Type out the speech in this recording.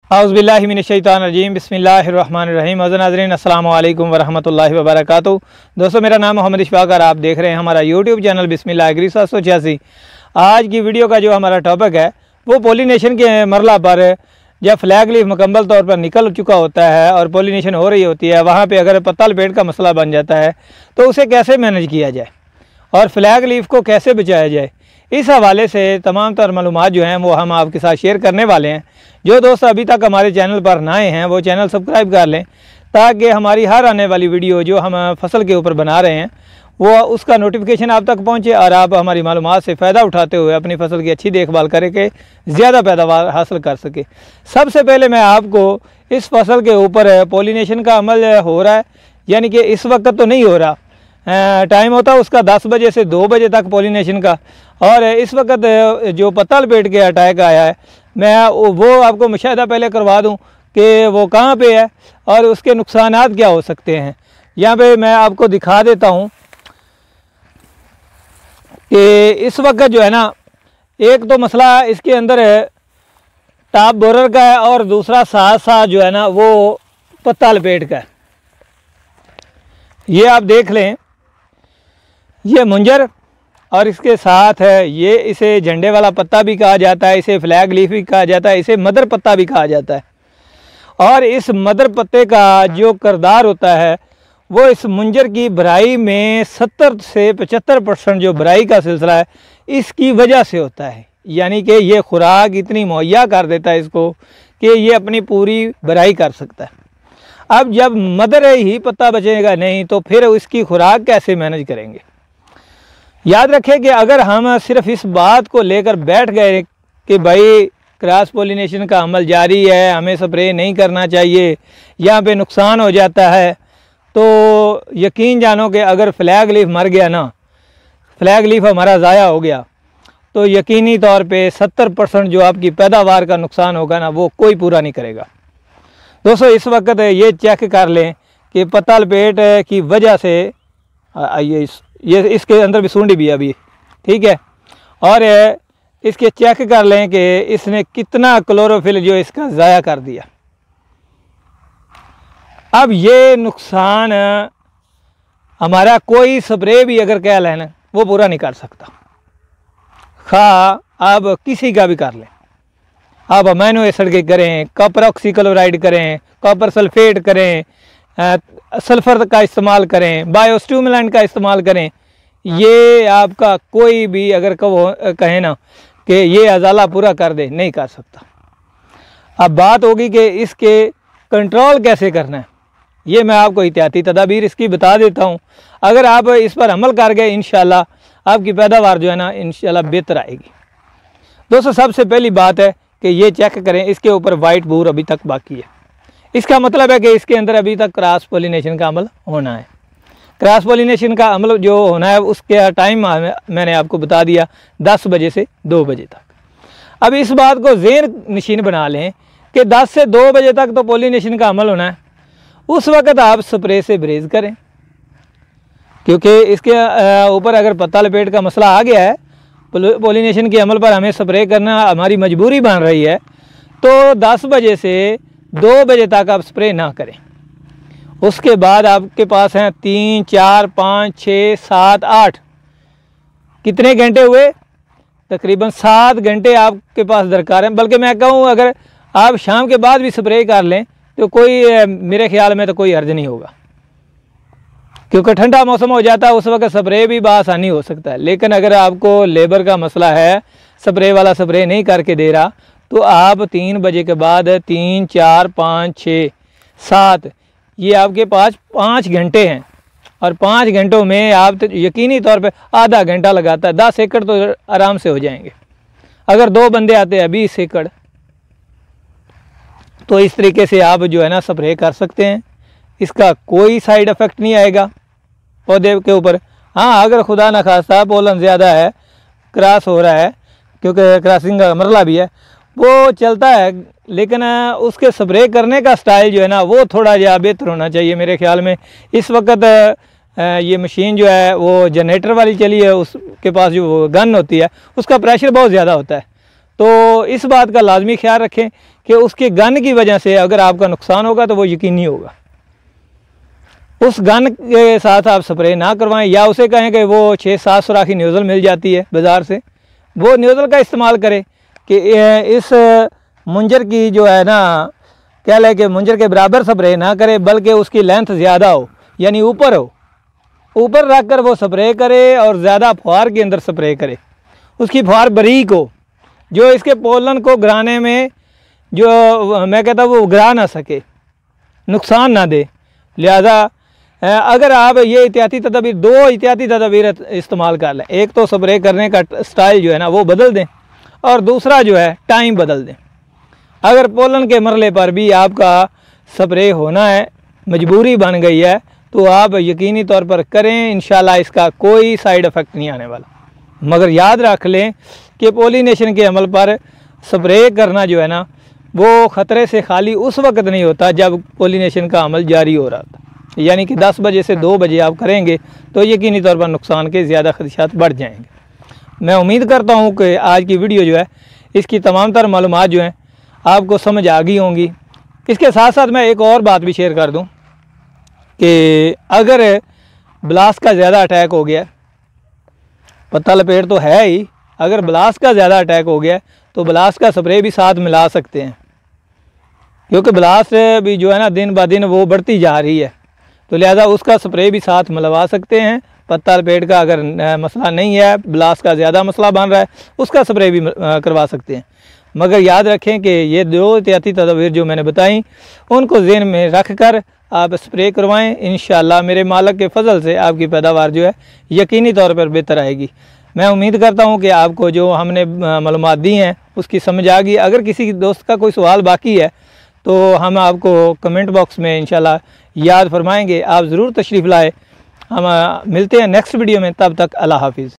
औज़ुबिल्लाहि मिनश्शैतानिर्रजीम बिस्मिल्लाहिर्रहमानिर्रहीम। नाज़रीन अस्सलाम वालेकुम वरहमतुल्लाहि वबरकातुहू। दोस्तों, मेरा नाम मोहम्मद इशफाक और आप देख रहे हैं हमारा यूट्यूब चैनल बिस्मिल्लाह एग्री 786। आज की वीडियो का जो हमारा टॉपिक है वो पॉलिनेशन के मरला पर जब फ्लैग लीफ मुकम्मल तौर पर निकल चुका होता है और पॉलिनेशन हो रही होती है, वहाँ पर अगर पत्ता लपेट का मसला बन जाता है तो उसे कैसे मैनेज किया जाए और फ्लैग लीफ को कैसे बचाया जाए, इस हवाले से तमाम तर मालूमात जो हैं वो हम आपके साथ शेयर करने वाले हैं। जो दोस्त अभी तक हमारे चैनल पर नए हैं वो चैनल सब्सक्राइब कर लें ताकि हमारी हर आने वाली वीडियो जो हम फसल के ऊपर बना रहे हैं वो उसका नोटिफिकेशन आप तक पहुंचे और आप हमारी मालूमात से फ़ायदा उठाते हुए अपनी फसल की अच्छी देखभाल करके ज़्यादा पैदावार हासिल कर सके। सबसे पहले मैं आपको इस फसल के ऊपर पॉलिनेशन का अमल हो रहा है, यानी कि इस वक्त तो नहीं हो रहा, टाइम होता है उसका 10 बजे से 2 बजे तक पॉलिनेशन का, और इस वक्त जो पत्ता लपेट के अटैक आया है मैं वो आपको मुशाहिदा पहले करवा दूं कि वो कहाँ पे है और उसके नुकसानात क्या हो सकते हैं। यहाँ पे मैं आपको दिखा देता हूँ कि इस वक्त जो है ना, एक तो मसला इसके अंदर टॉप बोरर का है और दूसरा साथ साथ जो है ना वो पत्ता लपेट का है। ये आप देख लें, ये मुंजर और इसके साथ है ये, इसे झंडे वाला पत्ता भी कहा जाता है, इसे फ्लैग लीफ भी कहा जाता है, इसे मदर पत्ता भी कहा जाता है। और इस मदर पत्ते का जो किरदार होता है वो इस मुंजर की भराई में 70 से 75% जो भराई का सिलसिला है इसकी वजह से होता है। यानी कि ये खुराक इतनी मुहैया कर देता है इसको कि ये अपनी पूरी भराई कर सकता है। अब जब मदर ही पत्ता बचेगा नहीं तो फिर इसकी खुराक कैसे मैनेज करेंगे। याद रखें कि अगर हम सिर्फ इस बात को लेकर बैठ गए कि भाई क्रॉस पॉलिनेशन का अमल जारी है, हमें स्प्रे नहीं करना चाहिए, यहाँ पे नुकसान हो जाता है, तो यकीन जानो कि अगर फ्लैग लीफ मर गया ना, फ्लैग लीफ हमारा ज़ाया हो गया तो यकीनी तौर पे 70% जो आपकी पैदावार का नुकसान होगा ना वो कोई पूरा नहीं करेगा। दोस्तों, इस वक्त ये चेक कर लें कि पत्ता लपेट की वजह से ये इसके अंदर भी सूंडी भी है अभी, ठीक है, और इसके चेक कर लें कि इसने कितना क्लोरोफिल जो इसका ज़ाया कर दिया। अब ये नुकसान हमारा कोई स्प्रे भी अगर कह लें ना वो पूरा नहीं कर सकता, खा आप किसी का भी कर लें, आप अमीनो एसिड के करें, कॉपर ऑक्सीक्लोराइड करें, कॉपर सल्फेट करें, सल्फ़र का इस्तेमाल करें, बायोस्टिमुलेंट का इस्तेमाल करें, ये आपका कोई भी अगर कहे ना कि ये अजाला पूरा कर दे, नहीं कर सकता। अब बात होगी कि इसके कंट्रोल कैसे करना है, ये मैं आपको एहतियाती तदाबीर इसकी बता देता हूँ। अगर आप इस पर अमल कर गए इंशाल्लाह आपकी पैदावार जो है ना इंशाल्लाह बेहतर आएगी। दोस्तों, सबसे पहली बात है कि ये चेक करें इसके ऊपर वाइट बूर अभी तक बाकी है, इसका मतलब है कि इसके अंदर अभी तक क्रॉस पॉलिनेशन का अमल होना है। क्रॉस पॉलिनेशन का अमल जो होना है उसके टाइम मैंने आपको बता दिया 10 बजे से 2 बजे तक। अब इस बात को ज़हन नशीन बना लें कि 10 से 2 बजे तक तो पॉलिनेशन का अमल होना है, उस वक्त आप स्प्रे से ब्रेज करें, क्योंकि इसके ऊपर अगर पत्ता लपेट का मसला आ गया है, पॉलिनेशन के अमल पर हमें स्प्रे करना हमारी मजबूरी बन रही है, तो 10 बजे से 2 बजे तक आप स्प्रे ना करें। उसके बाद आपके पास हैं 3, 4, 5, 6, 7, 8, कितने घंटे हुए? तकरीबन 7 घंटे आपके पास दरकार है। बल्कि मैं कहूँ अगर आप शाम के बाद भी स्प्रे कर लें तो कोई मेरे ख्याल में तो कोई हर्ज नहीं होगा, क्योंकि ठंडा मौसम हो जाता है, उस वक्त स्प्रे भी बआसानी हो सकता है। लेकिन अगर आपको लेबर का मसला है, स्प्रे वाला स्प्रे नहीं करके दे रहा, तो आप 3 बजे के बाद 3, 4, 5, 6, 7 ये आपके पास 5 घंटे हैं, और 5 घंटों में आप तो यकीनी तौर पे आधा घंटा लगाता है, 10 एकड़ तो आराम से हो जाएंगे। अगर 2 बंदे आते हैं 20 एकड़, तो इस तरीके से आप जो है ना स्प्रे कर सकते हैं। इसका कोई साइड इफ़ेक्ट नहीं आएगा पौधे के ऊपर। हाँ, अगर खुदा न खास्ता पोलन ज़्यादा है, क्रॉस हो रहा है, क्योंकि क्रॉसिंग का मरला भी है, वो चलता है, लेकिन उसके स्प्रे करने का स्टाइल जो है ना वो थोड़ा जा बेहतर होना चाहिए मेरे ख्याल में। इस वक्त ये मशीन जो है वो जनरेटर वाली चली है, उसके पास जो गन होती है उसका प्रेशर बहुत ज़्यादा होता है, तो इस बात का लाजमी ख्याल रखें कि उसके गन की वजह से अगर आपका नुकसान होगा तो वो यकीनी होगा। उस गन के साथ आप स्प्रे ना करवाएं, या उसे कहें कि वो 6-7 सुराखी न्यूज़ल मिल जाती है बाज़ार से, वो न्यूज़ल का इस्तेमाल करें कि इस मुंजर की जो है ना, कह लें कि मुंजर के बराबर स्प्रे ना करे, बल्कि उसकी लेंथ ज़्यादा हो, यानी ऊपर हो, ऊपर रख कर वो स्प्रे करे और ज़्यादा फुहार के अंदर स्प्रे करे। उसकी फुहार बारीक हो, जो इसके पोलन को गिराने में, जो मैं कहता हूँ वो गिरा ना सके, नुकसान ना दे। लिहाजा अगर आप ये एहतियाती तदबीर, 2 एहतियाती तदबीर इस्तेमाल कर लें, एक तो स्प्रे करने का स्टाइल जो है ना वो बदल दें, और दूसरा जो है टाइम बदल दें। अगर पोलन के मरले पर भी आपका स्प्रे होना है, मजबूरी बन गई है, तो आप यकीनी तौर पर करें, इंशाल्लाह इसका कोई साइड इफ़ेक्ट नहीं आने वाला। मगर याद रख लें कि पोलिनेशन के अमल पर स्प्रे करना जो है ना वो ख़तरे से खाली उस वक्त नहीं होता जब पोलिनेशन का अमल जारी हो रहा था, यानी कि 10 बजे से 2 बजे आप करेंगे तो यकीनी तौर पर नुकसान के ज़्यादा खदशात बढ़ जाएंगे। मैं उम्मीद करता हूँ कि आज की वीडियो जो है इसकी तमाम तर मालूमात जो हैं आपको समझ आ गई होंगी। इसके साथ साथ मैं एक और बात भी शेयर कर दूँ कि अगर ब्लास्ट का ज़्यादा अटैक हो गया, पत्ता लपेट तो है ही, अगर ब्लास्ट का ज़्यादा अटैक हो गया तो ब्लास्ट का स्प्रे भी साथ मिला सकते हैं, क्योंकि ब्लास्ट भी जो है ना दिन ब दिन वो बढ़ती जा रही है, तो लिहाजा उसका स्प्रे भी साथ मिलवा सकते हैं। पत्ता लपेट का अगर मसला नहीं है, ब्लास्ट का ज़्यादा मसला बन रहा है, उसका स्प्रे भी करवा सकते हैं। मगर याद रखें कि ये 2 एहतियाती तदबीर जो मैंने बताई उनको ज़हन में रख कर आप स्प्रे करवाएं। इंशाअल्लाह मेरे मालिक के फजल से आपकी पैदावार जो है यकीनी तौर पर बेहतर आएगी। मैं उम्मीद करता हूं कि आपको जो हमने मालूमात दी हैं उसकी समझ आ गई। अगर किसी दोस्त का कोई सवाल बाकी है तो हम आपको कमेंट बॉक्स में इंशाल्लाह याद फरमाएंगे, आप ज़रूर तशरीफ़ लाए। हम मिलते हैं नेक्स्ट वीडियो में, तब तक अल्लाह हाफिज़।